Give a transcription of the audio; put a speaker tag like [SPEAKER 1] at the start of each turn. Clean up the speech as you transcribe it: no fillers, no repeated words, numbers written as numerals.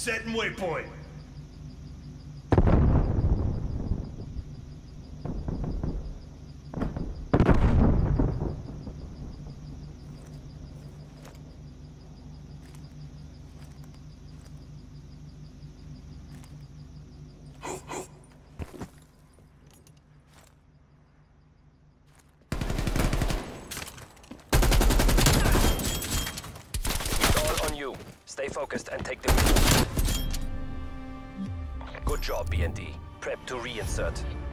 [SPEAKER 1] Setting waypoint.
[SPEAKER 2] Stay focused and take the lead. Good job, BND. Prep to reinsert.